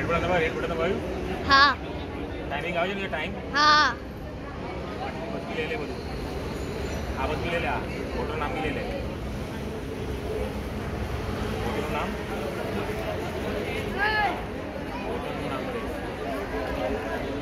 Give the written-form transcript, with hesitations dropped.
Button दबाओ, red button दबाओ। हाँ। टाइमिंग आओ जो टाइम। हाँ। बस भी ले ले बोलो। आवाज भी ले ले, फोटो नाम भी ले ले। फोटो नाम। फोटो नाम ले।